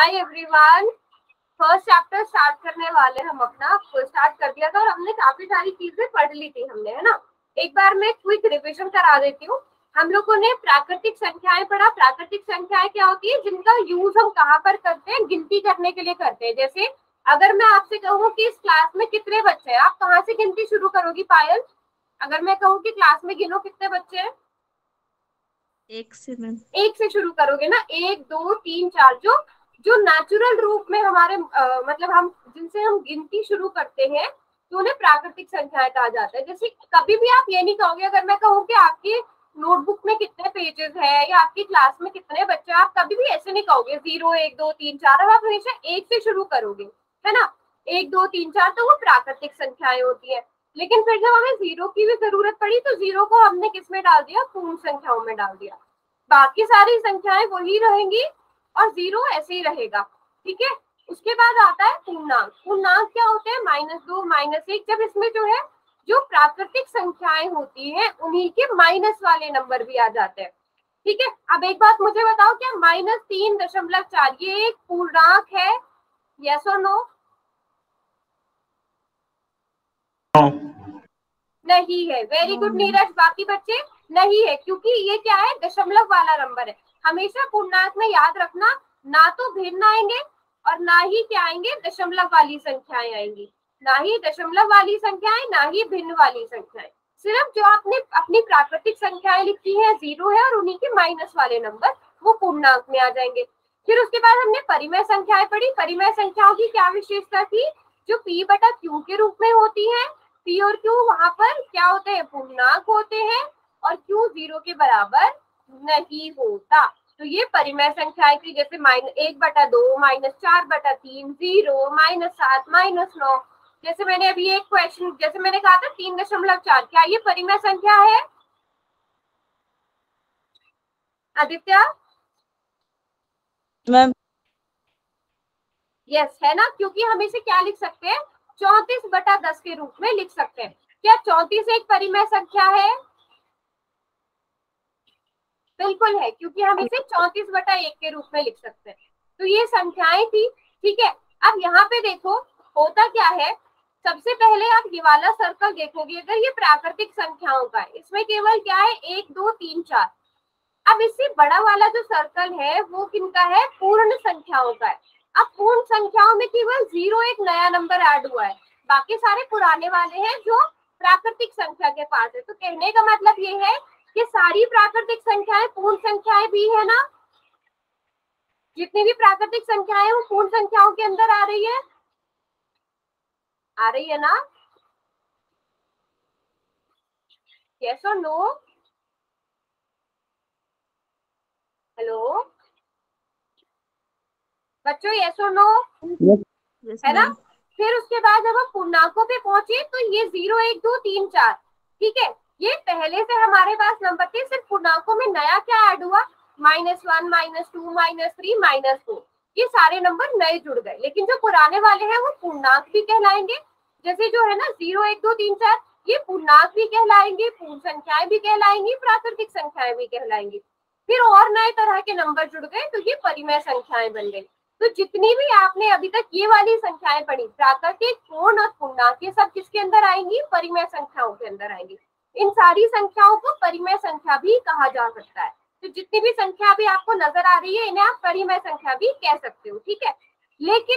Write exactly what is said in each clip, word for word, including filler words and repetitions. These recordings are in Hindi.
हाय एवरीवन, फर्स्ट चैप्टर स्टार्ट करने वाले हम अपना स्टार्ट कर दिया था और हमने काफी सारी चीजें पढ़ ली थी हमने, है ना। एक बार मैं क्विक रिवीजन करा देती हूँ। हम लोगों ने प्राकृतिक संख्याएं पढ़ा। प्राकृतिक संख्याएं क्या होती है, जिनका यूज हम कहाँ पर करते हैं, गिनती करने के लिए करते हैं। जैसे अगर मैं आपसे कहूँ कि इस क्लास में कितने बच्चे हैं, आप कहाँ से गिनती शुरू करोगी पायल? अगर मैं कहूँ कि क्लास में गिनो कितने बच्चे हैं, एक से मैम एक से शुरू करोगे ना। एक दो तीन चार, जो जो नेचुरल रूप में हमारे आ, मतलब हम जिनसे हम गिनती शुरू करते हैं तो उन्हें प्राकृतिक संख्याएं कहा जाता है। जैसे कभी भी आप ये नहीं कहोगे, अगर मैं कहूँ कि आपकी नोटबुक में कितने पेजेस है या आपकी क्लास में कितने बच्चे, आप कभी भी ऐसे नहीं कहोगे जीरो एक दो तीन चार। अब आप हमेशा एक से शुरू करोगे, है ना। एक दो तीन चार तो वो प्राकृतिक संख्याएं होती है। लेकिन फिर जब हमें जीरो की भी जरूरत पड़ी तो जीरो को हमने किस में डाल दिया, पूर्ण संख्याओं में डाल दिया। बाकी सारी संख्याएं वही रहेंगी और जीरो ऐसे ही रहेगा, ठीक है। उसके बाद आता है पूर्णांक। पूर्णांक क्या होते हैं, माइनस दो, माइनस एक। जब इसमें जो है जो प्राकृतिक संख्याएं होती हैं उन्हीं के माइनस वाले नंबर भी आ जाते हैं, ठीक है। अब एक बात मुझे बताओ, क्या माइनस तीन दशमलव चार ये एक पूर्णांक है? यस और नो? नहीं है। Very good Neeraj. बाकी बच्चे नहीं है, क्योंकि ये क्या है, दशमलव वाला नंबर है। हमेशा पूर्णांक में याद रखना, ना तो भिन्न आएंगे और ना ही क्या आएंगे, दशमलव वाली संख्याएं आएंगी। ना ही दशमलव वाली संख्याएं, ना ही भिन्न वाली संख्याएं। सिर्फ जो आपने अपनी प्राकृतिक संख्याएं लिखी है जीरो है और उन्हीं के माइनस वाले नंबर वो पूर्णांक में आ जाएंगे। फिर उसके बाद हमने परिमेय संख्याएं पढ़ी। परिमेय संख्याओं की क्या विशेषता थी, जो पी बटा क्यू के रूप में होती है। पी और क्यू वहां पर क्या होते हैं, पूर्णांक होते हैं और क्यू जीरो के बराबर नहीं होता। तो ये परिमेय संख्याएं थी, जैसे माइनस एक बटा दो, माइनस चार बटा तीन, जीरो, माइनस सात, माइनस नौ। जैसे मैंने अभी एक क्वेश्चन, जैसे मैंने कहा था तीन दशमलव चार, क्या ये परिमेय संख्या है आदित्य? मैम यस है ना, क्योंकि हम इसे क्या लिख सकते हैं, चौंतीस बटा दस के रूप में लिख सकते हैं। क्या चौंतीस एक परिमेय संख्या है? बिल्कुल है, क्योंकि हम इसे चौंतीस बटा एक के रूप में लिख सकते हैं। तो ये संख्याएं थी, ठीक है। अब यहाँ पे देखो होता क्या है, सबसे पहले आप ये वाला सर्कल देखोगे, अगर ये प्राकृतिक संख्याओं का है, इसमें केवल क्या है, एक दो तीन चार। अब इससे बड़ा वाला जो सर्कल है वो किनका है, पूर्ण संख्याओं का है। अब पूर्ण संख्याओं में केवल जीरो एक नया नंबर ऐड हुआ है, बाकी सारे पुराने वाले हैं जो प्राकृतिक संख्या के पास है। तो कहने का मतलब ये है कि सारी प्राकृतिक संख्याएं पूर्ण संख्याएं भी है ना। जितनी भी प्राकृतिक संख्याएं वो पूर्ण संख्याओं के अंदर आ रही है, आ रही है ना। यस और नो? हेलो बच्चों, यस और नो? yes, है ना। फिर उसके बाद जब हम पूर्णांकों पे पहुंचे तो ये जीरो एक दो तीन चार, ठीक है, ये पहले से हमारे पास नंबर थे। सिर्फ पूर्णांकों में नया क्या ऐड हुआ, minus one, minus two, minus three, minus four. ये सारे नंबर नए जुड़ गए, लेकिन जो पुराने वाले हैं वो पूर्णांक भी कहलाएंगे। जैसे जो है ना जीरो एक दो तीन चार, ये पूर्णांक भी कहलाएंगे, पूर्ण संख्याएं भी कहलाएंगी, प्राकृतिक संख्याएं भी कहलाएंगी। फिर और नए तरह के नंबर जुड़ गए तो ये परिमेय संख्याएं बन गई। तो जितनी भी आपने अभी तक ये वाली संख्याएं पढ़ी, प्राकृतिक, पूर्ण और पूर्णांक, ये सब किसके अंदर आएंगी, परिमेय संख्याओं के अंदर आएंगी। इन सारी संख्याओं को परिमेय संख्या भी कहा जा सकता है। तो जितनी भी संख्या अभी आपको नजर आ रही है इन्हें आप परिमेय संख्या भी कह सकते हो, ठीक है। लेकिन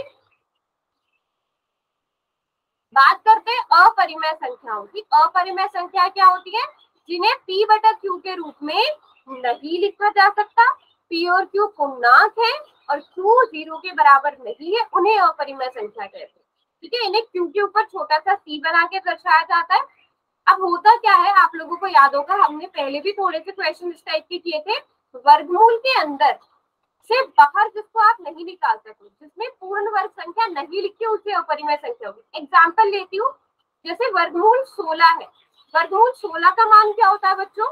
बात करते हैं अपरिमेय संख्याओं की। अपरिमेय संख्या क्या होती है, जिन्हें पी बटा क्यू के रूप में नहीं लिखा जा सकता। पी और क्यू पूर्णांक है और क्यू जीरो के बराबर नहीं है, उन्हें अपरिमेय संख्या कहते हैं, ठीक है। इन्हें क्यू के ऊपर छोटा सा सी बना के दर्शाया जाता है। अब होता क्या है, आप लोगों को याद होगा, हमने पहले भी थोड़े से क्वेश्चन इस टाइप के किए थे। वर्गमूल के अंदर से बाहर जिसको आप नहीं निकाल सकते, जिसमें पूर्ण वर्ग संख्या नहीं लिखी, उसे अपरिमेय संख्या होगी। एग्जाम्पल लेती हूँ, जैसे वर्गमूल सोलह है। वर्गमूल सोलह का मान क्या होता है बच्चों,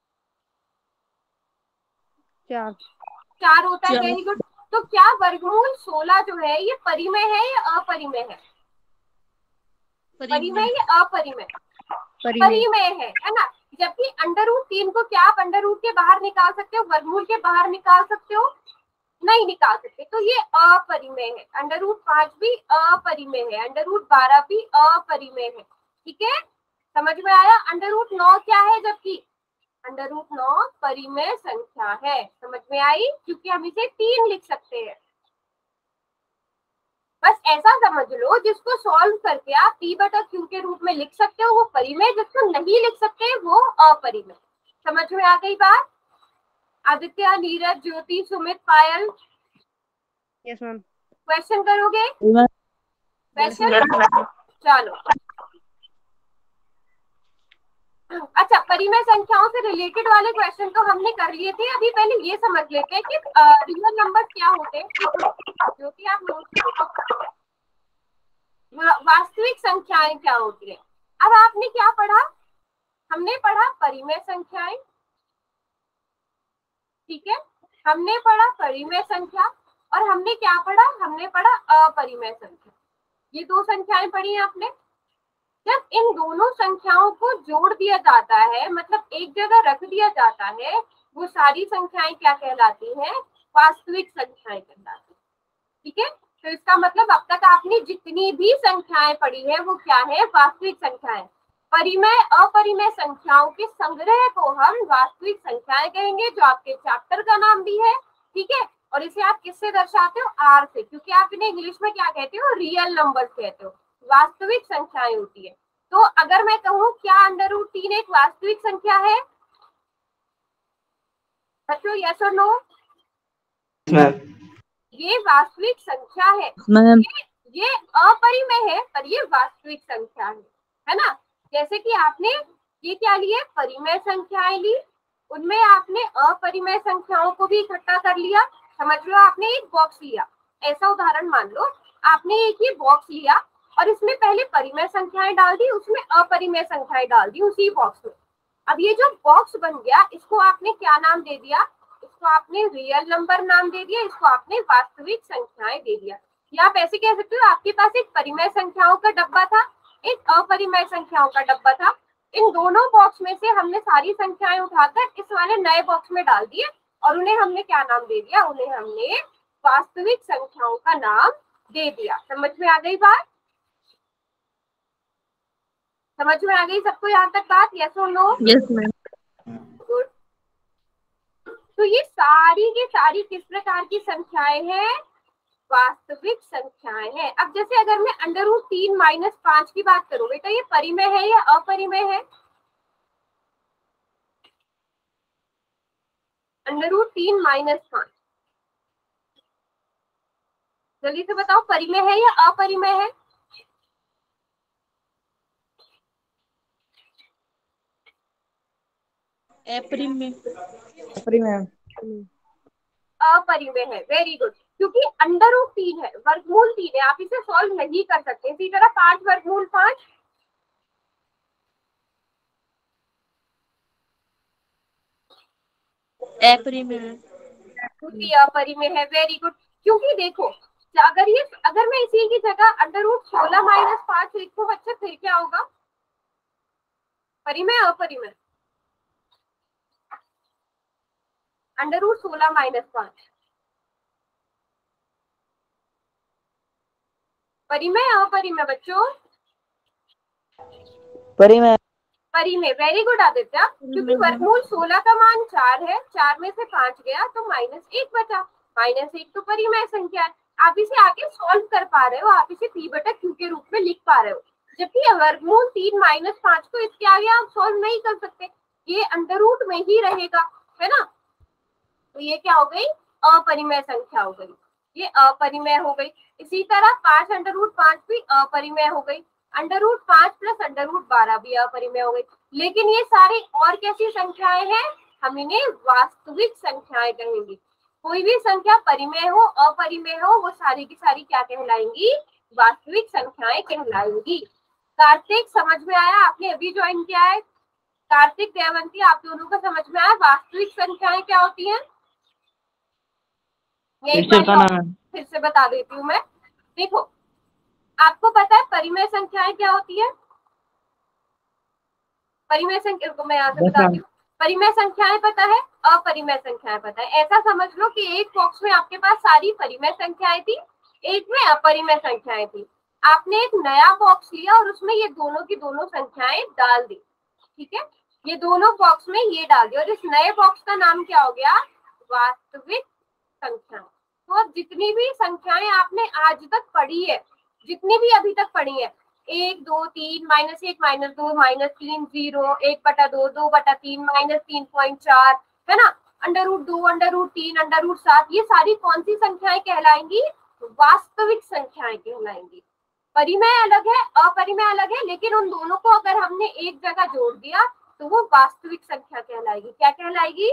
चार चार होता है। Very good. तो क्या वर्गमूल सोलह जो है ये परिमेय है या अपरिमेय है, परिमेय या अपरिमेय? परिमेय है, है ना। जबकि अंडर रूट तीन को क्या आप अंडर रूट के बाहर निकाल सकते हो, वर्गमूल के बाहर निकाल सकते हो? नहीं निकाल सकते, तो ये अपरिमेय है। अंडर रूट पांच भी अपरिमेय है, अंडर रूट बारह भी अपरिमेय है। ठीक है, समझ में आया। अंडर रूट नौ क्या है, जबकि अंडर रूट नौ परिमेय संख्या है। समझ में आई, क्योंकि हम इसे तीन लिख सकते हैं। बस ऐसा समझ लो, जिसको सॉल्व करके आप पी बटा क्यू के रूप में लिख सकते हो वो परिमेय, जिसको नहीं लिख सकते वो अपरिमेय। समझ में आ गई बात। Aditya, Neeraj, Jyoti, Sumit, Payal, yes ma'am. Question करोगे? क्वेश्चन, चलो। अच्छा, परिमेय संख्याओं से रिलेटेड वाले क्वेश्चन तो हमने कर लिए थे। अभी पहले ये समझ लेते हैं कि रियल नंबर क्या होते हैं, जो कि आप नोट करो। वास्तविक संख्याएं क्या होती है। अब आपने क्या पढ़ा, हमने पढ़ा परिमेय संख्याएं, ठीक है, हमने पढ़ा परिमेय संख्या, और हमने क्या पढ़ा, हमने पढ़ा अपरिमेय संख्या। ये दो संख्याएं पढ़ी आपने। जब इन दोनों संख्याओं को जोड़ दिया जाता है, मतलब एक जगह रख दिया जाता है, वो सारी संख्याएं क्या कहलाती हैं, वास्तविक संख्याएं कहलाती हैं। ठीक है, तो इसका मतलब अब तक आपने जितनी भी संख्याएं पढ़ी है वो क्या है, वास्तविक संख्याएं। परिमेय अपरिमेय संख्याओं के संग्रह को हम वास्तविक संख्याएं कहेंगे, जो आपके चैप्टर का नाम भी है। ठीक है, और इसे आप किससे दर्शाते हो, आर से, क्योंकि आप इन्हें इंग्लिश में क्या कहते हो, रियल नंबर्स कहते हो, वास्तविक संख्याएं होती है। तो अगर मैं कहूँ क्या अंडर रूट तीन एक वास्तविक संख्या है बच्चों, यस और नो? ये वास्तविक संख्या है। ये, ये अपरिमेय है पर ये वास्तविक संख्या है, है ना। जैसे कि आपने ये क्या लिए, परिमेय संख्याएं ली, उनमें आपने अपरिमेय संख्याओं को भी इकट्ठा कर लिया। समझ लो, आपने एक बॉक्स लिया, ऐसा उदाहरण मान लो आपने एक ही बॉक्स लिया और इसमें पहले परिमेय संख्याएं डाल दी, उसमें अपरिमेय संख्याएं डाल दी उसी बॉक्स में। अब ये जो बॉक्स बन गया, इसको आपने क्या नाम दे दिया, इसको आपने रियल नंबर नाम दे दिया, इसको आपने वास्तविक संख्याएं दे दिया। या आप ऐसे कह सकते हो, आपके पास एक परिमेय संख्याओं का डब्बा था, एक अपरिमेय संख्याओं का डब्बा था। इन दोनों बॉक्स में से हमने सारी संख्याएं उठाकर इस वाले नए बॉक्स में डाल दिए और उन्हें हमने क्या नाम दे दिया, उन्हें हमने वास्तविक संख्याओं का नाम दे दिया। समझ में आ गई बात, समझ में आ गई सबको यहाँ तक बात, यस और नो? Yes ma'am. गुड। तो ये सारी की सारी किस प्रकार की संख्याएं हैं, वास्तविक संख्याएं हैं। अब जैसे अगर मैं अंडर रूट तीन माइनस पांच की बात करूं, बेटा ये परिमेय है या अपरिमेय है? अंडर रूट तीन माइनस पांच, जल्दी से बताओ, परिमेय है या अपरिमेय है? अपरिमेय। अपरिमेय। अपरिमेय है, वेरी गुड। क्योंकि अंडर रूट तीन है, वर्गमूल तीन है, आप इसे सॉल्व नहीं कर सकते। इसी तरह पांच वर्गमूल पांच, अपरिमेय। अपरिमेय है, वेरी गुड। क्योंकि देखो, अगर ये अगर मैं इसी की जगह अंडर रूट सोलह माइनस पांच लिखूं बच्चे, फिर क्या होगा, परिमेय अपरिमेय? अंडर रूट सोलह माइनस पांच परिमेय अपरिमेय बच्चों? परिमेय। परिमेय, वेरी गुड आदित्य। क्योंकि वर्गमूल सोलह का मान चार है, चार में से पांच गया तो माइनस एक बचा, माइनस एक तो परिमेय संख्या है। आप इसे आगे सॉल्व कर पा रहे हो, आप इसे पी बटा क्यू के रूप में लिख पा रहे हो। जबकि वर्गमूल तीन माइनस पांच को इसके आगे आप सॉल्व नहीं कर सकते, ये अंडर रूट में ही रहेगा, है ना। तो ये क्या हो गई, अपरिमेय संख्या हो गई, ये अपरिमेय हो गई। इसी तरह पांच अंडर रूट पांच भी अपरिमेय हो गई, अंडर रूट पांच प्लस अंडर रूट बारह भी अपरिमेय हो गई। लेकिन ये सारी और कैसी संख्याएं हैं, हम इन्हें वास्तविक संख्याएं कहेंगे। कोई भी संख्या परिमेय हो अपरिमेय हो, वो सारी की सारी क्या कहलाएंगी, वास्तविक संख्याएं कहलाएंगी। कार्तिक, समझ में आया? आपने अभी ज्वाइन किया है। कार्तिक, देवंती, आप दोनों को समझ में आया वास्तविक संख्याएं क्या होती हैं? एक बार फिर से बता देती हूँ मैं। देखो, आपको पता है परिमेय संख्याएं क्या होती है? परिमेय संख्या को मैं यहाँ से बताती हूँ। परिमेय संख्याएं पता है, अपरिमेय संख्याएं पता है। ऐसा समझ लो कि एक बॉक्स में आपके पास सारी परिमेय संख्याएं थी, एक में अपरिमेय संख्याएं थी। आपने एक नया बॉक्स लिया और उसमें ये दोनों की दोनों संख्याएं डाल दी, ठीक है, ये दोनों बॉक्स में ये डाल दिया और इस नए बॉक्स का नाम क्या हो गया, वास्तविक संख्या। तो अब जितनी भी संख्याएं आपने आज तक पढ़ी है, जितनी भी अभी तक पढ़ी है, एक दो तीन माइनस एक माइनस दो माइनस तीन जीरो एक बटा दो दो बटा तीन माइनस तीन पॉइंट चार है ना, अंडर रूट दो अंडर रूट तीन अंडर रूट सात, ये सारी कौन सी संख्याएं कहलाएंगी, वास्तविक संख्याएं कहलाएंगी। परिमेय अलग है, अपरिमेय अलग है, लेकिन उन दोनों को अगर हमने एक जगह जोड़ दिया तो वो वास्तविक संख्या कहलाएगी। क्या कहलाएगी,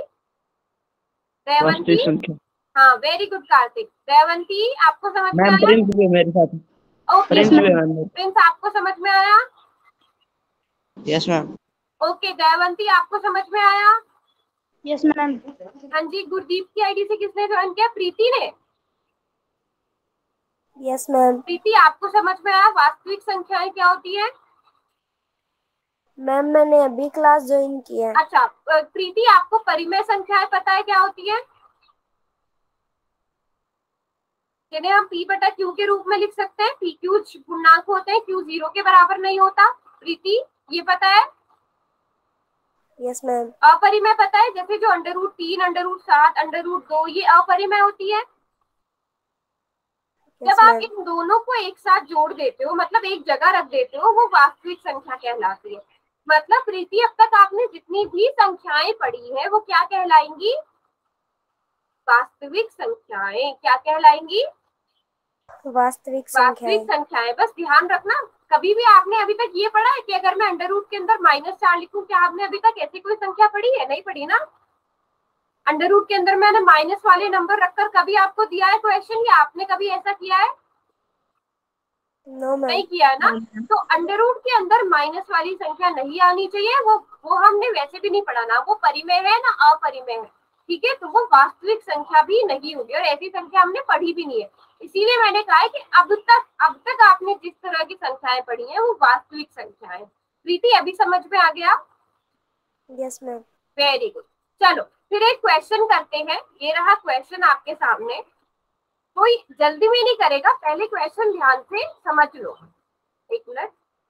रेवंती? हाँ, वेरी गुड कार्तिक। रेवंती आपको समझ में आया? प्रिंस भी मेरे साथ। ओके प्रिंस आपको समझ में आया? Yes ma'am. ओके दयावंती आपको समझ में आया? Yes ma'am. हाँ जी, गुरदीप की आईडी से किसने ज्वाइन किया, प्रीति ने? Yes ma'am. प्रीति आपको समझ में आया वास्तविक संख्याएं क्या होती है? मैम मैंने अभी क्लास ज्वाइन की है। अच्छा प्रीति आपको परिमेय संख्याएं पता है क्या होती है? जिन्हें हम पी बटा क्यू के रूप में लिख सकते हैं, पी क्यू पूर्णांक होते हैं, क्यू जीरो के बराबर नहीं होता। प्रीति ये पता है? Yes ma'am. अपरिमेय पता है, जैसे जो अंडर रूट तीन अंडर रूट सात अंडर रूट दो ये अपरिमेय होती है। yes, जब आप इन दोनों को एक साथ जोड़ देते हो, मतलब एक जगह रख देते हो, वो वास्तविक संख्या कहलाती है। मतलब प्रीति अब तक आपने जितनी भी संख्याएं पढ़ी है वो क्या कहलाएंगी, वास्तविक संख्याएं। क्या कहलाएंगी, वास्तविक वास्तविक संख्याएं। बस ध्यान रखना, कभी भी आपने अभी तक ये पढ़ा है कि अगर मैं अंडर रूट के अंदर माइनस चार लिखूं, क्या आपने अभी तक ऐसी कोई संख्या पढ़ी है? नहीं पढ़ी ना। अंडर रूट के अंदर मैंने माइनस वाले नंबर रखकर कभी आपको दिया है क्वेश्चन, या आपने कभी ऐसा किया है? no, नहीं किया है ना। तो अंडर रूट के अंदर माइनस वाली संख्या नहीं आनी चाहिए, वो वो हमने वैसे भी नहीं पढ़ा ना, वो परिमेय है ना अपरिमेय है, ठीक है। तो वो वास्तविक संख्या भी नहीं होगी और ऐसी संख्या हमने पढ़ी भी नहीं है। इसीलिए मैंने कहा है कि अब तक अब तक आपने जिस तरह की संख्याएं पढ़ी हैं वो वास्तविक संख्याएं। प्रीति अभी समझ में आ गया? Yes ma'am. Very good. चलो फिर एक क्वेश्चन करते हैं। ये रहा क्वेश्चन आपके सामने, कोई जल्दी में नहीं करेगा, पहले क्वेश्चन ध्यान से समझ लो। एक मिनट,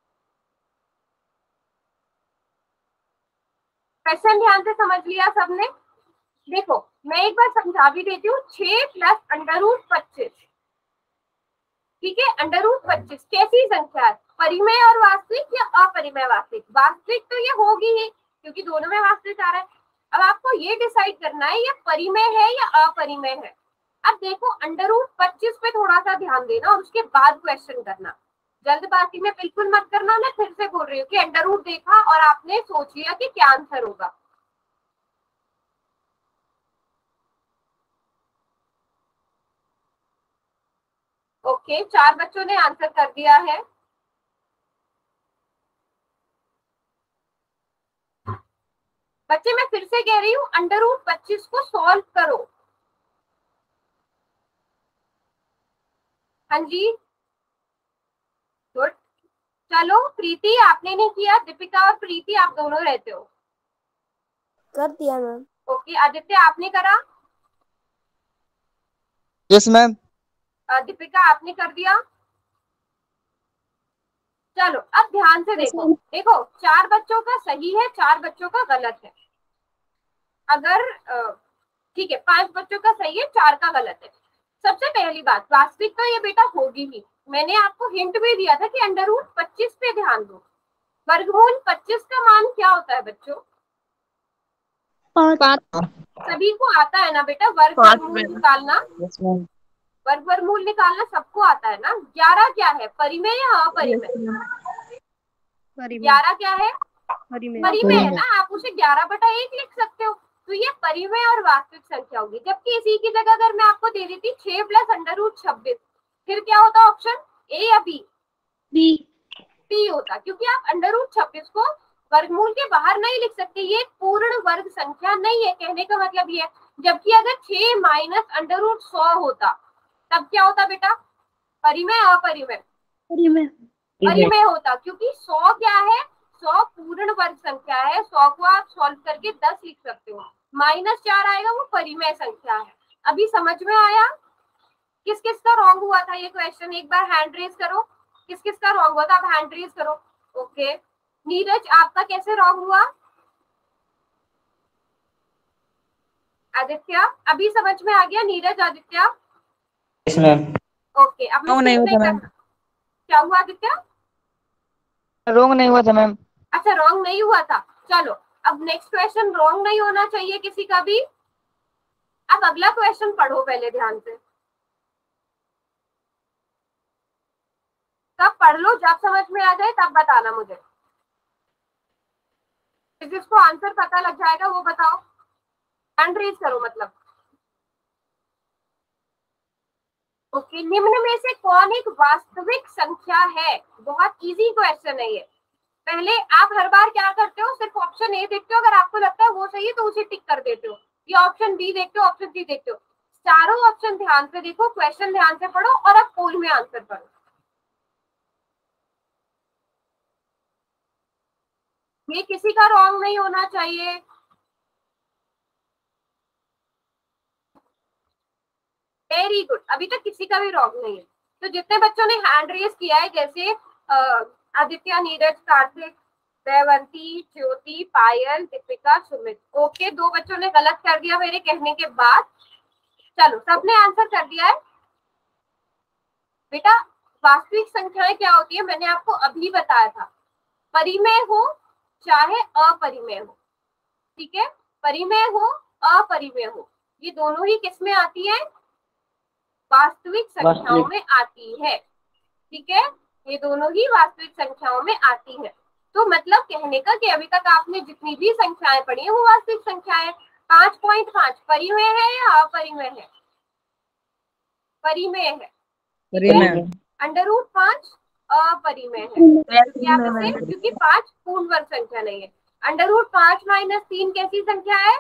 क्वेश्चन ध्यान से समझ लिया सबने? देखो मैं एक बार समझा भी देती हूँ। छह प्लस अंडर रूट पच्चीस, ठीक है, अंडर रूट पच्चीस कैसी संख्या है, परिमेय और वास्तविक या अपरिमेय वास्तविक? वास्तविक तो ये होगी ही क्योंकि दोनों में वास्तविक आ रहा है। अब आपको ये डिसाइड करना है ये परिमेय है या अपरिमेय है। अब देखो अंडर रूट पच्चीस पे थोड़ा सा ध्यान देना और उसके बाद क्वेश्चन करना, जल्दबाजी में बिल्कुल मत करना। मैं फिर से बोल रही हूँ कि अंडर रूट देखा और आपने सोच लिया कि क्या आंसर होगा। ओके okay, चार बच्चों ने आंसर कर दिया है। बच्चे मैं फिर से कह रही हूँ अंडर रूट पच्चीस को सॉल्व करो। हाँ जी गुड। चलो प्रीति आपने नहीं किया, दीपिका और प्रीति आप दोनों रहते हो। कर दिया मैम। ओके आदित्य आपने करा? Yes ma'am. दीपिका आपने कर दिया? चलो अब ध्यान से देखो। देखो चार बच्चों का सही है, चार बच्चों का गलत है। अगर ठीक है पांच बच्चों का सही है, चार का गलत है। सबसे पहली बात, वास्तविक तो ये बेटा होगी ही। मैंने आपको हिंट भी दिया था कि अंडर रूट पच्चीस पे ध्यान दो। वर्गमूल पच्चीस का मान क्या होता है बच्चों? पाँच। सभी को आता है ना बेटा वर्ग वर्गमूल निकालना? Yes ma'am. वर्ग वर्गमूल निकालना सबको आता है ना। ग्यारह क्या है, परिमेय या अपरिमेय? ग्यारह क्या है, परिमेय है ना। आप उसे ग्यारह बटा एक लिख सकते हो, तो ये परिमेय और वास्तविक संख्या होगी। जबकि इसी की जगह अगर मैं आपको दे देती छह प्लस अंडर रूट छब्बीस, फिर क्या होता ऑप्शन, ए या बी? बी बी होता, क्योंकि आप अंडर रूट छब्बीस को वर्गमूल के बाहर नहीं लिख सकते, ये पूर्ण वर्ग संख्या नहीं है। कहने का मतलब ये है, जबकि अगर छह माइनस अंडर रूट सौ होता तब क्या होता बेटा, परिमेय अपरिमेय? परिमेय परिमेय होता, क्योंकि सौ क्या है, सौ पूर्ण वर्ग संख्या है, सौ को आप सॉल्व करके दस लिख सकते हो, माइनस चार आएगा वो परिमेय संख्या है। अभी समझ में आया किस किस का रॉन्ग हुआ था ये क्वेश्चन? एक बार हैंड रेज करो, किस किस का रॉन्ग हुआ था, आप हैंड रेज करो। ओके नीरज आपका कैसे रॉन्ग हुआ? आदित्य अभी समझ में आ गया? Neeraj Aditya yes ma'am. Okay अब मैं नहीं नहीं हुआ था मैम। क्या हुआ आदित्य? रॉन्ग नहीं हुआ था मैम। अच्छा रॉन्ग नहीं हुआ था, चलो अब नेक्स्ट क्वेश्चन रॉन्ग नहीं होना चाहिए किसी का भी। अब अगला क्वेश्चन पढ़ो पहले ध्यान से, तब पढ़ लो, जब समझ में आ जाए तब बताना मुझे। जिसको आंसर पता लग जाएगा वो बताओ, हैंड रेज करो मतलब। ओके निम्न में से कौन एक वास्तविक संख्या है? बहुत इजी क्वेश्चन है ये। पहले आप हर बार क्या करते हो, सिर्फ ऑप्शन ए देखते हो, अगर आपको लगता है वो सही है तो उसे टिक कर देते हो, या ऑप्शन बी देखते हो, ऑप्शन सी देखते हो। चारों ऑप्शन ध्यान से देखो, क्वेश्चन ध्यान से पढ़ो और अब पोल में आंसर पढ़ो। ये किसी का रॉन्ग नहीं होना चाहिए। वेरी गुड, अभी तक किसी का भी रॉन्ग नहीं है। तो जितने बच्चों ने हैंड रेज किया है, जैसे आदित्य, नीरज, कार्तिक, देवंती, ज्योति, पायल, दीपिका, सुमित, ओके दो बच्चों ने गलत कर दिया मेरे कहने के बाद। चलो सबने आंसर कर दिया है। बेटा वास्तविक संख्याएं क्या होती है मैंने आपको अभी बताया था, परिमेय हो चाहे अपरिमेय हो, ठीक है, परिमेय हो अपरिमेय हो, ये दोनों ही किस में आती है? वास्तविक संख्याओं में आती है, ठीक है, ये दोनों ही वास्तविक संख्याओं में आती है। तो मतलब कहने का कि अभी तक आपने जितनी भी संख्याएं पढ़ी है वो वास्तविक संख्याएं। पांच पॉइंट पांच परिमेय है या अपरिमेय है? परिमेय है, अंडर रूट पांच अपरिमेय है, क्योंकि पांच पूर्ण वर्ग संख्या नहीं है। अंडर रूट पांच माइनस तीन कैसी संख्या है?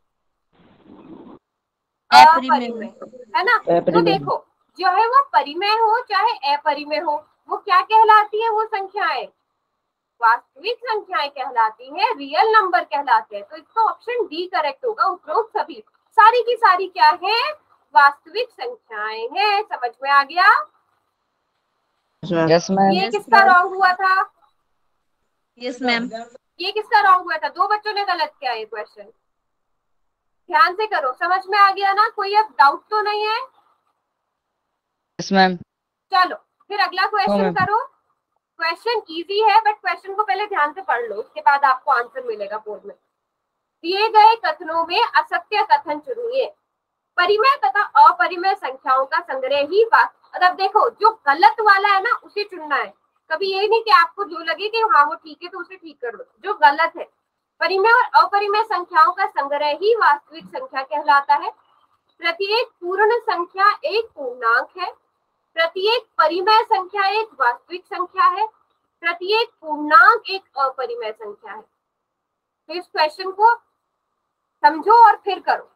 अपरिमेय है ना। तो देखो जो है वो परिमेय हो चाहे अपरिमेय हो, वो क्या कहलाती है? वो संख्याएं वास्तविक संख्याएं कहलाती है, रियल नंबर कहलाते हैं। तो इसका ऑप्शन डी करेक्ट होगा। उपरोक्त सभी सारी की सारी क्या है? वास्तविक संख्याएं हैं। समझ में आ गया? Yes ma'am. ये किसका रॉन्ग हुआ था? Yes ma'am. ये किसका रॉन्ग हुआ था? दो बच्चों ने गलत किया ये क्वेश्चन, ध्यान से करो। समझ में आ गया ना? कोई अब डाउट तो नहीं है? Yes ma'am. चलो फिर अगला क्वेश्चन करो। क्वेश्चन इजी है बट क्वेश्चन को पहले ध्यान से पढ़ लो, उसके बाद आपको आंसर मिलेगा बोर्ड में। दिए गए कथनों में असत्य कथन चुनिए। परिमेय तथा अपरिमेय संख्याओं का संग्रह ही मतलब देखो जो गलत वाला है ना उसे चुनना है। कभी ये नहीं कि आपको जो लगे कि हाँ वो ठीक है तो उसे ठीक कर दो। जो गलत है, परिमेय और अपरिमेय संख्याओं का संग्रह ही वास्तविक संख्या कहलाता है। प्रत्येक पूर्ण संख्या एक पूर्णांक है, प्रत्येक परिमेय संख्या एक वास्तविक संख्या है, प्रत्येक पूर्णांक एक अपरिमेय संख्या है। तो इस क्वेश्चन को समझो और फिर करो,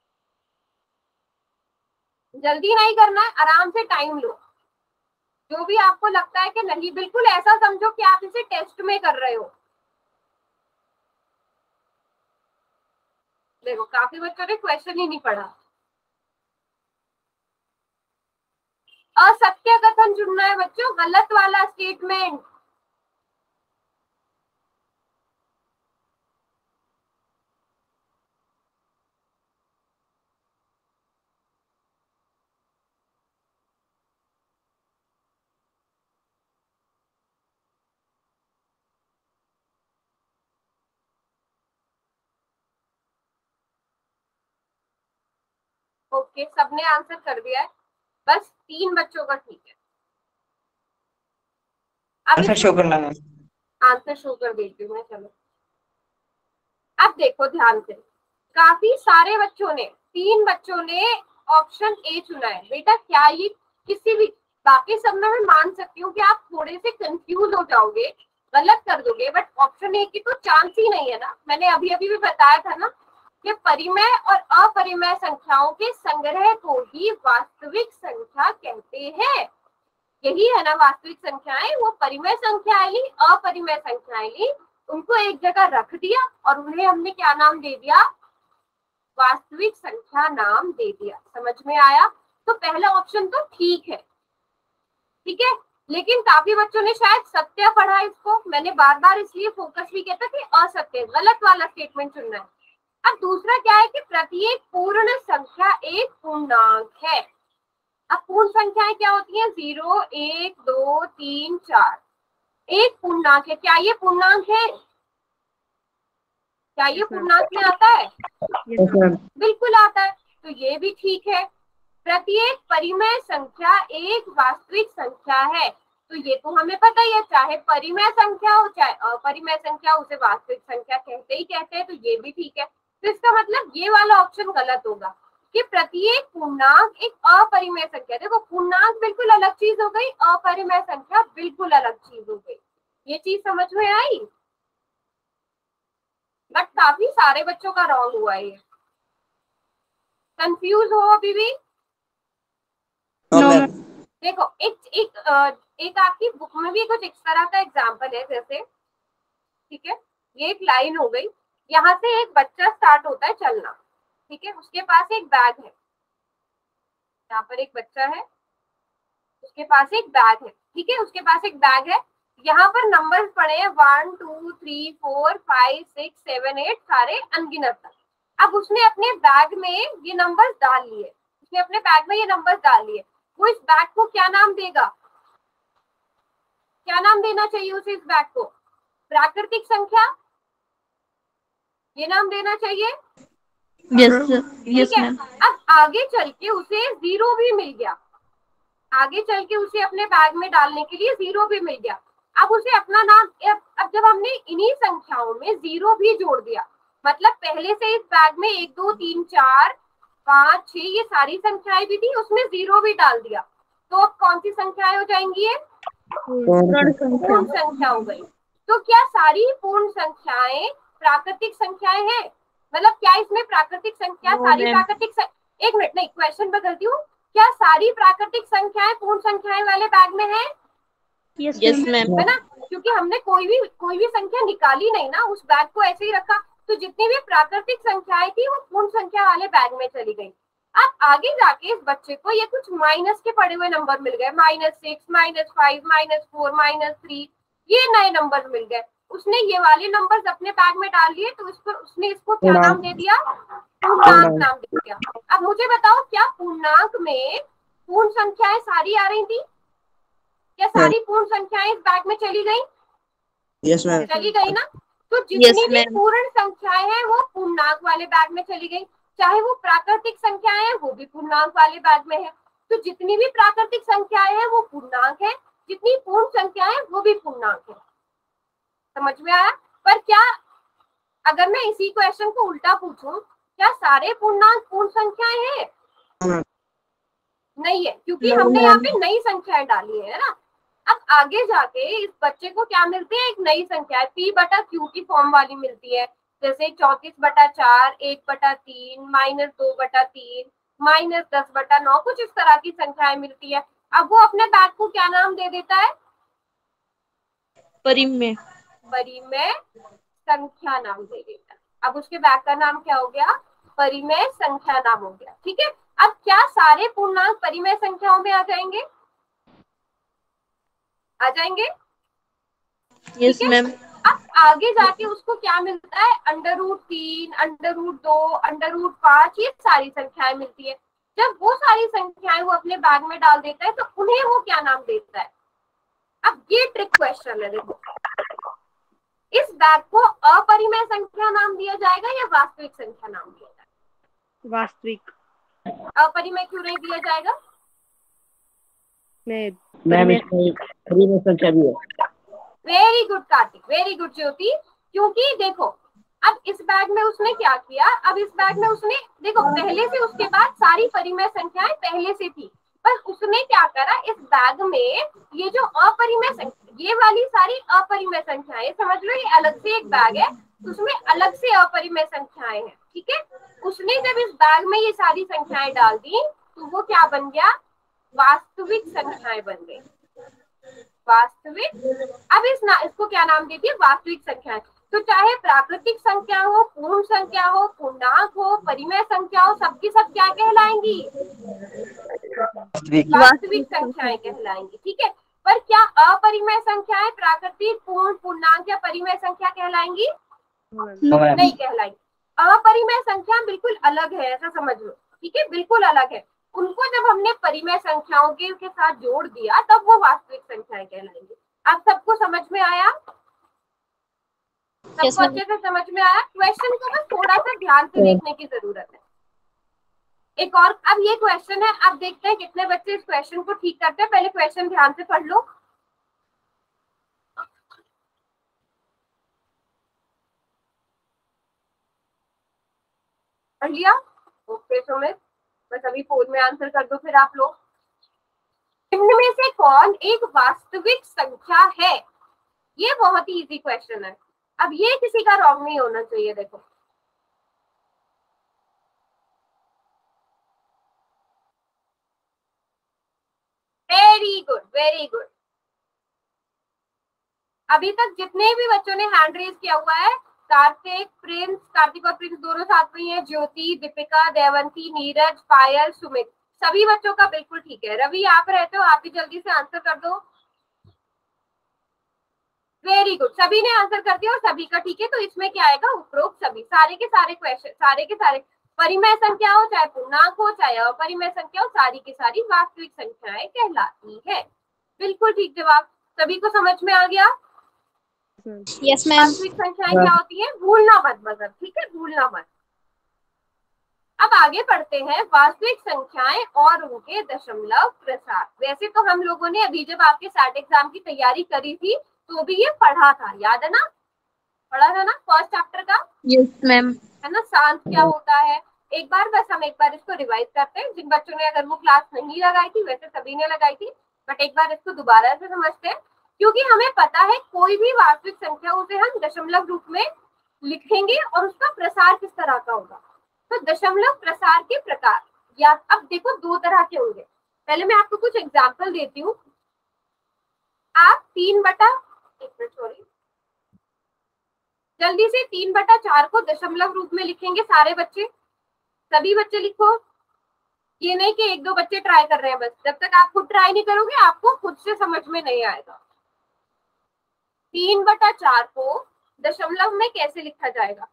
जल्दी नहीं करना है, आराम से टाइम लो। जो भी आपको लगता है कि नहीं, बिल्कुल ऐसा समझो कि आप इसे टेस्ट में कर रहे हो। देखो काफी बच्चों ने क्वेश्चन ही नहीं पढ़ा। असत्य कथन चुनना है बच्चों, गलत वाला स्टेटमेंट। ओके सबने आंसर कर दिया है, बस तीन बच्चों का ठीक है। आंसर शो करना है। आंसर शो कर देती हूँ मैं। चलो अब देखो ध्यान से, काफी सारे बच्चों ने, तीन बच्चों ने ऑप्शन ए चुना है। बेटा क्या ये किसी भी, बाकी सब में मैं मान सकती हूँ कि आप थोड़े से कंफ्यूज हो जाओगे, गलत कर दोगे, बट ऑप्शन ए की तो चांस ही नहीं है ना। मैंने अभी अभी भी बताया था ना कि परिमेय और अपरिमेय संख्याओं के संग्रह को ही वास्तविक संख्या कहते हैं। यही है ना वास्तविक संख्याएं, वो परिमेय संख्याएं ली, अपरिमेय संख्याएं ली, उनको एक जगह रख दिया और उन्हें हमने क्या नाम दे दिया, वास्तविक संख्या नाम दे दिया। समझ में आया? तो पहला ऑप्शन तो ठीक है, ठीक है। लेकिन काफी बच्चों ने शायद सत्य पढ़ा इसको, मैंने बार बार इसलिए फोकस भी किया था कि असत्य, गलत वाला स्टेटमेंट चुनना है। अब दूसरा क्या है कि प्रत्येक पूर्ण संख्या एक पूर्णांक है। अब पूर्ण संख्याएं क्या होती हैं, जीरो, एक, दो, तीन, चार, एक पूर्णांक है। क्या ये पूर्णांक है? क्या ये पूर्णांक में आता है? Yes ma'am. बिल्कुल आता है। तो ये भी ठीक है। प्रत्येक परिमेय संख्या एक वास्तविक संख्या है, तो ये तो हमें पता ही है, चाहे परिमेय संख्या हो चाहे अपरिमेय संख्या, उसे वास्तविक संख्या कहते ही कहते हैं, तो ये भी ठीक है। तो इसका मतलब ये वाला ऑप्शन गलत होगा कि प्रत्येक पूर्णांक एक अपरिमेय संख्या। देखो पूर्णांक बिल्कुल अलग चीज हो गई, अपरिमेय संख्या बिल्कुल अलग चीज हो गई। ये चीज समझ में आई? बट काफी सारे बच्चों का रॉन्ग हुआ है ये। कंफ्यूज हो अभी भी? No ma'am. देखो एक एक एक आपकी बुक में भी कुछ इस तरह का एग्जांपल है, जैसे ठीक है, ये एक लाइन हो गई, यहाँ से एक बच्चा स्टार्ट होता है चलना, ठीक है, उसके पास एक बैग है, यहाँ पर एक बच्चा है, उसके पास एक बैग है, ठीक है, उसके पास एक बैग है, यहाँ पर नंबर्स पड़े हैं one two three four five six seven eight, सारे अनगिनत तक। अब उसने अपने बैग में ये नंबर्स डाल लिए, उसने अपने बैग में ये नंबर्स डाल लिए, वो इस बैग को क्या नाम देगा? क्या नाम देना चाहिए उसे इस बैग को? प्राकृतिक संख्या, ये नाम देना चाहिए। यस यस ठीक है। मैम। अब आगे चल के उसे जीरो भी मिल गया, आगे चल के उसे अपने बैग में डालने के लिए जीरो भी मिल गया। अब उसे अपना नाम, अब जब हमने इन्हीं संख्याओं में जीरो भी जोड़ दिया, मतलब पहले से इस बैग में एक दो तीन चार पाँच छह ये सारी संख्याएं भी थी, उसमें जीरो भी डाल दिया, तो अब कौन सी संख्याएं हो जाएंगी? ये पूर्ण पूर्ण संख्या। संख्या हो गई। तो क्या सारी पूर्ण संख्याएं प्राकृतिक संख्याएं हैं? मतलब क्या इसमें प्राकृतिक संख्या No, सारी ma'am. प्राकृतिक सं... एक मिनट, नहीं, क्वेश्चन बदलती हूँ, क्या सारी प्राकृतिक संख्याएं पूर्ण संख्याएं वाले बैग में है? Yes ma'am. है ना, क्योंकि हमने कोई भी कोई भी संख्या निकाली नहीं ना, उस बैग को ऐसे ही रखा, तो जितनी भी प्राकृतिक संख्याएं थी वो पूर्ण संख्या वाले बैग में चली गई। अब आगे जाके इस बच्चे को ये कुछ माइनस के पड़े हुए नंबर मिल गए, minus six, minus five, minus four, minus three, ये नए नंबर मिल गए। उसने ये वाले नंबर्स अपने बैग में डाल लिए, तो इसको उसने इसको क्या नाम दे दिया? पूर्णांक नाम दे दिया। अब मुझे बताओ, क्या पूर्णांक में पूर्ण संख्याएं सारी आ रही थी? क्या सारी पूर्ण संख्याएं इस बैग में चली गई? Yes ma'am. चली गई ना। तो जितनी Yes, भी ma'am. पूर्ण संख्याएं हैं वो पूर्णांक वाले बैग में चली गई, चाहे वो प्राकृतिक संख्याएं हैं वो भी पूर्णांक वाले बैग में है। तो जितनी भी प्राकृतिक संख्याएं हैं वो पूर्णांक है, जितनी पूर्ण संख्याएं हैं वो भी पूर्णांक है। समझ में आया? पर क्या अगर मैं इसी क्वेश्चन को उल्टा पूछूं, क्या सारे पूर्णांक पूर्ण संख्याएं हैं? नहीं है, क्योंकि No, हमने यहाँ ma'am. पे नई संख्याएं डाली है ना। अब आगे जाके इस बच्चे को क्या मिलती है? एक नई संख्या है, पी बटा क्यू की फॉर्म वाली मिलती है, जैसे चौतीस बटा चार, एक बटा तीन, माइनस दो बटा तीन, माइनस दस बटा नौ, कुछ इस तरह की संख्याएं मिलती है। अब वो अपने बैग को क्या नाम दे देता है? परिमेय। परिमेय संख्या नाम दे देता है। अब उसके बैग का नाम क्या हो गया? परिमेय संख्या नाम हो गया। ठीक है। अब क्या सारे पूर्णांक परिमेय संख्याओं में आ जाएंगे? आ जाएंगे? Yes ma'am. अब आगे जाके उसको क्या मिलता है? अंडर रूट तीन, अंडर रूट दो, अंडर रूट पांच, ये सारी संख्याएं मिलती है। जब वो सारी संख्याएं वो अपने बैग में डाल देता है तो उन्हें वो क्या नाम देता है? अब ये ट्रिक क्वेश्चन है। देखो, इस बैग को अपरिमेय संख्या नाम दिया जाएगा या वास्तविक संख्या नाम दिया जाएगा? वास्तविक। अपरिमेय क्यों नहीं दिया जाएगा? मैम इसमें परिमेय संख्या भी है। Very good Kartik, very good Jyoti. क्योंकि देखो, अब इस बैग में उसने क्या किया? अब इस बैग में उसने देखो, पहले से उसके बाद सारी परिमेय संख्याएं पहले से थी, पर उसने क्या करा? इस बैग में ये जो अपरिमेय संख्या, ये वाली सारी अपरिमेय संख्याएं, समझ लो ये अलग से एक बैग है, उसमें अलग से अपरिमेय संख्याएं हैं। ठीक है। उसने जब इस बैग में ये सारी संख्याएं डाल दी तो वो क्या बन गया? वास्तविक संख्याएं बन गई। वास्तविक। अब इस ना इसको क्या नाम दे दिया? वास्तविक संख्याएं। तो चाहे प्राकृतिक संख्या हो, पूर्ण संख्या हो, पूर्णांक हो, परिमेय संख्या हो, सबकी सब क्या कहलाएंगी? वास्तविक संख्याएं कहलाएंगी। ठीक है, पर क्या अपरिमेय संख्याएं प्राकृतिक, पूर्ण, पूर्णांक या परिमेय संख्या कहलाएंगी? नहीं कहलाएंगी। अपरिमेय संख्या बिल्कुल अलग है, ऐसा समझ लो। ठीक है, बिल्कुल अलग है। उनको जब हमने परिमेय संख्याओं के, के साथ जोड़ दिया तब वो वास्तविक संख्याएं कहलाएंगी। आप सबको समझ में आया? सबको अच्छे से समझ में आया? क्वेश्चन को बस थोड़ा सा ध्यान से देखने की जरूरत है। एक और, अब ये क्वेश्चन है, अब देखते हैं कितने बच्चे इस क्वेश्चन को ठीक करते हैं। पहले क्वेश्चन ध्यान से पढ़ लो। पढ़ लिया? ओके सुमित, बस अभी फोन में आंसर कर दो फिर आप लोग। निम्न में से कौन एक वास्तविक संख्या है? ये बहुत ही इजी क्वेश्चन है। अब ये किसी का रॉन्ग नहीं होना चाहिए। देखो, वेरी गुड, वेरी गुड। अभी तक जितने भी बच्चों ने हैंड रेज किया हुआ है, कार्तिक, प्रिंस, कार्तिक और प्रिंस दोनों साथ में है, ज्योति, दीपिका, देवंती, नीरज, पायल, सुमित, सभी बच्चों का बिल्कुल ठीक है। रवि आप रहते हो, आप भी जल्दी से आंसर कर दो। वेरी गुड, सभी ने आंसर कर दिया और सभी का ठीक है। तो इसमें क्या आएगा? उपरोक्त सभी, सारे के सारे क्वेश्चन, सारे के सारे परिमेय संख्या हो, चाहे पूर्णांक हो, चाहे अपरिमेय संख्या हो, सारी की सारी वास्तविक संख्याएं कहलाती है। बिल्कुल ठीक जवाब। सभी को समझ में आ गया? Yes ma'am. वास्तविक संख्याएं क्या होती है? भूलना मत मगर, ठीक है, भूलना मत। अब आगे पढ़ते हैं, वास्तविक संख्याएं और उनके दशमलव प्रसार। वैसे तो हम लोगों ने अभी जब आपके सैट एग्जाम की तैयारी करी थी तो भी ये पढ़ा था, याद है ना? पढ़ा था ना फर्स्ट चैप्टर का? Yes ma'am. है ना, शांत क्या होता है। एक बार बस हम एक बार इसको रिवाइज करते हैं, जिन बच्चों ने अगर वो क्लास नहीं लगाई थी, वैसे सभी ने लगाई थी, बट एक बार इसको दोबारा से समझते हैं, क्योंकि हमें पता है कोई भी वास्तविक संख्या उसे हम दशमलव रूप में लिखेंगे और उसका प्रसार किस तरह का होगा। तो दशमलव प्रसार के प्रकार, या अब देखो दो तरह के होंगे। पहले मैं आपको कुछ एग्जाम्पल देती हूँ। आप तीन बटा एक मिनट सॉरी जल्दी से तीन बटा चार को दशमलव रूप में लिखेंगे सारे बच्चे, सभी बच्चे लिखो। ये नहीं कि एक दो बच्चे ट्राई कर रहे हैं बस, जब तक आप खुद ट्राई नहीं करोगे आपको खुद से समझ में नहीं आएगा। तीन बटा चार को दशमलव में कैसे लिखा जाएगा?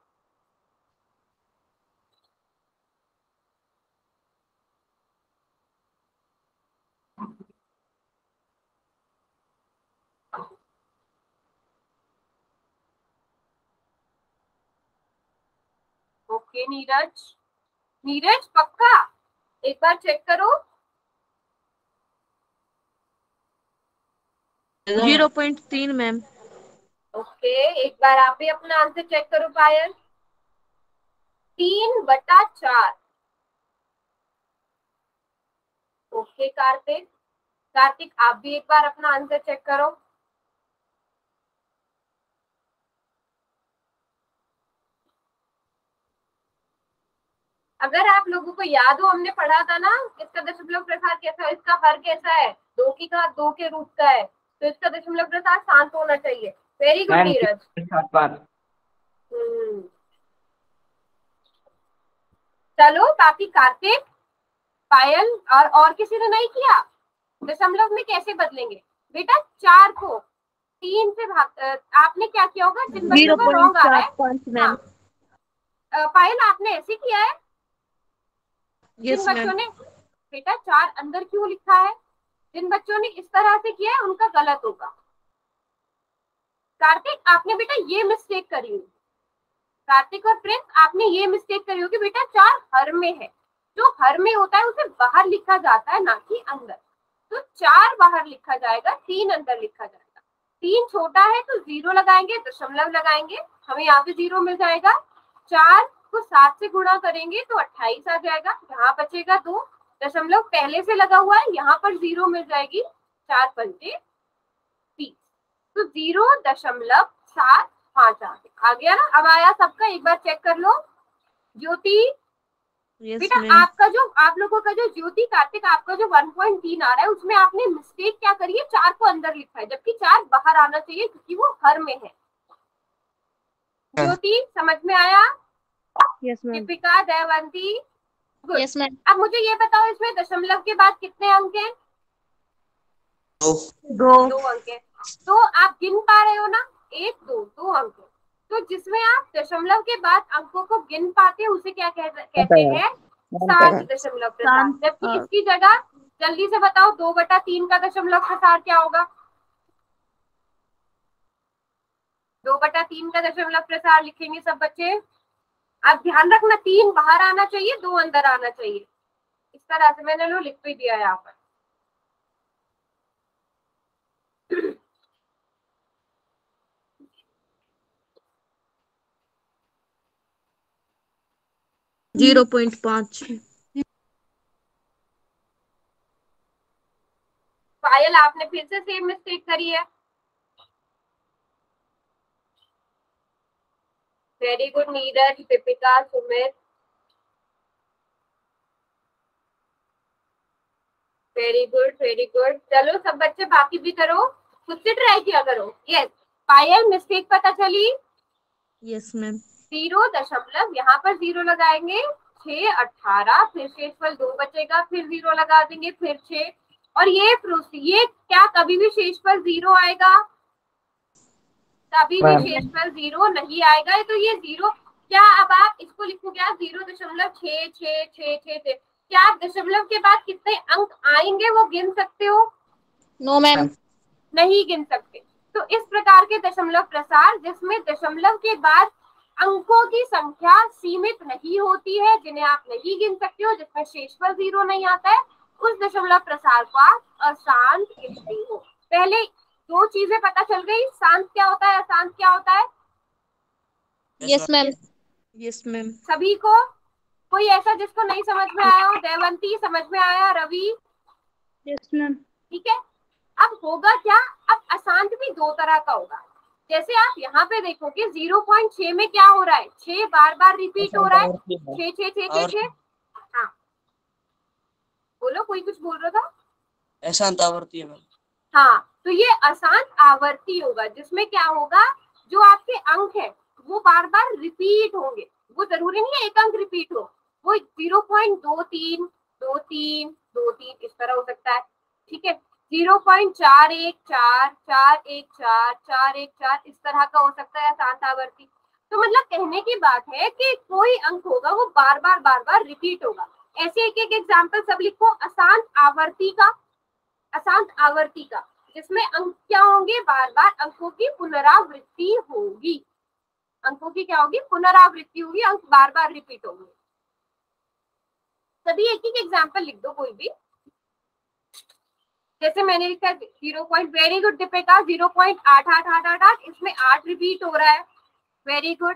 ओके नीरज, नीरज पक्का एक बार चेक करो। जीरो पॉइंट तीन मैम। ओके, एक बार आप भी अपना आंसर चेक करो पायल। तीन बटा चार। ओके कार्तिक, कार्तिक आप भी एक बार अपना आंसर चेक करो। अगर आप लोगों को याद हो, हमने पढ़ा था ना इसका दशमलव प्रसार कैसा है, इसका हर कैसा है, दो की का दो के रूप का है, तो इसका दशमलव प्रसार शांत होना चाहिए। Very good Neeraj. हम्म, चलो बाकी कार्तिक, पायल और और किसी ने नहीं किया। दशमलव में कैसे बदलेंगे बेटा? चार को तीन से भाग, आपने क्या किया होगा? जिन बच्चों का रॉन्ग आ रहा है, हाँ, पायल आपने ऐसे किया है। जिन yes, बच्चों ने बेटा चार अंदर क्यों लिखा है, जिन बच्चों ने इस तरह से किया है उनका गलत होगा। कार्तिक आपने बेटा ये मिस्टेक करी होगी, कार्तिक और प्रिंस आपने ये मिस्टेक करी होगी बेटा, चार हर में है, जो हर में होता है उसे बाहर लिखा जाता है ना कि अंदर। तो चार बाहर लिखा जाएगा, तीन अंदर लिखा जाएगा। तीन छोटा है तो जीरो लगाएंगे, दशमलव लगाएंगे, हमें यहाँ पे जीरो मिल जाएगा। चार को सात से गुणा करेंगे तो अट्ठाईस आ जाएगा, यहाँ बचेगा दो, दशमलव पहले से लगा हुआ है, यहाँ पर जीरो मिल जाएगी, चार पंचे तीस, तो जीरो दशमलव सात पांच आ गया ना। अब आया सबका, एक बार चेक कर लो। ज्योति yes, बेटा आपका जो, आप लोगों का जो ज्योति कार्तिक आपका जो वन पॉइंट तीन आ रहा है उसमें आपने मिस्टेक क्या करी है, चार को अंदर लिखा है, जबकि चार बाहर आना चाहिए क्योंकि वो हर में है। ज्योति समझ में आया? Yes ma'am. Deepika, Dayawanti, good. Yes ma'am. अब मुझे ये बताओ इसमें दशमलव के बाद कितने अंक हैं? दो। दो। दो अंक हैं। तो आप गिन पा रहे हो ना, एक दो दो अंक है। तो जिसमें आप दशमलव के बाद अंकों को गिन पाते हैं उसे क्या कह, कहते हैं? शांत दशमलव प्रसार। शांत, जबकि हाँ। इसकी जगह जल्दी से बताओ दो बटा तीन का दशमलव प्रसार क्या होगा? दो बटा तीन का दशमलव प्रसार लिखेंगे सब बच्चे। अब ध्यान रखना, तीन बाहर आना चाहिए, दो अंदर आना चाहिए। इस तरह से मैंने लो लिख भी दिया यहाँ पर। जीरो पॉइंट पाँच। पायल, आपने फिर से सेम मिस्टेक करी है। Very good Neeraj, Deepika, Sumit, very good very good. चलो सब बच्चे बाकी भी करो, खुद से ट्राई किया करो। यस पायल, मिस्टेक पता चली? Yes ma'am. जीरो दशमलव, यहाँ पर जीरो लगाएंगे, छह अठारह, फिर शेषफल दो बचेगा, फिर जीरो लगा देंगे, फिर छह, और ये ये क्या कभी भी शेषफल जीरो आएगा? कभी भी शेषफल जीरो नहीं आएगा। तो ये जीरो क्या, अब आप इसको लिखोगे जीरो दशमलव छह छह छह छह, क्या आप दशमलव के बाद कितने अंक आएंगे वो गिन सकते हो? No ma'am. नहीं गिन सकते। तो इस प्रकार के दशमलव प्रसार जिसमें दशमलव के बाद अंकों की संख्या सीमित नहीं होती है, जिन्हें आप नहीं गिन सकते हो, जिसमें शेषफल जीरो नहीं आता है, उस दशमलव प्रसार को आप अशांत कहते हो। पहले दो चीजें पता चल गई, शांत क्या होता है, अशांत क्या होता है? Yes ma'am. Yes ma'am. सभी को? कोई ऐसा जिसको नहीं समझ में आया हो? देवंती समझ में आया? रवि? Yes ma'am. ठीक है। अब होगा क्या, अब अशांत भी दो तरह का होगा। जैसे आप यहाँ पे देखोगे जीरो पॉइंट छह में क्या हो रहा है, छह बार बार रिपीट हो रहा है, छह छह छह छह छह। हाँ बोलो, कोई कुछ बोल रहा था? अशांत आवर्ती है मैम। हाँ, तो ये अशांत आवर्ती होगा, जिसमें क्या होगा, जो आपके अंक है वो बार बार रिपीट होंगे। वो जरूरी नहीं है एक अंक रिपीट हो, वो जीरो पॉइंट दो तीन दो तीन दो तीन इस तरह हो सकता है। ठीक है, जीरो पॉइंट चार एक चार चार एक चार चार एक चार इस तरह का हो सकता है अशांत आवर्ती। तो मतलब कहने की बात है कि कोई अंक होगा वो बार बार बार बार रिपीट होगा। ऐसे एक एक एग्जाम्पल सब लिखो अशांत आवर्ती का। अशांत आवर्ती का जिसमें अंक क्या होंगे, बार बार अंकों की पुनरावृत्ति होगी। अंकों की क्या होगी, पुनरावृत्ति होगी, अंक बार बार रिपीट होंगे। सभी एक एक एग्जाम्पल लिख दो कोई भी। जैसे मैंने लिखा है zero point, very good Deepika, zero point आठ आठ आठ आठ आठ, इसमें आठ रिपीट हो रहा है। Very good.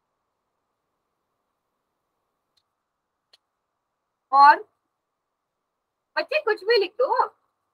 और बच्चे कुछ भी लिख दो।